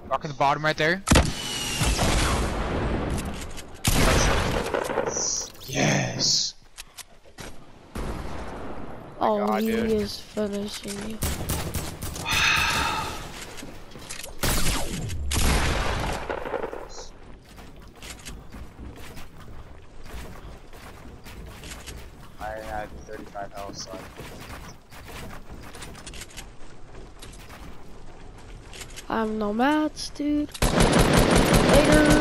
Rock at the bottom right there. Yes. Oh, God, he dude. is finishing you. I had 35 health, so I have no mats, dude. Later.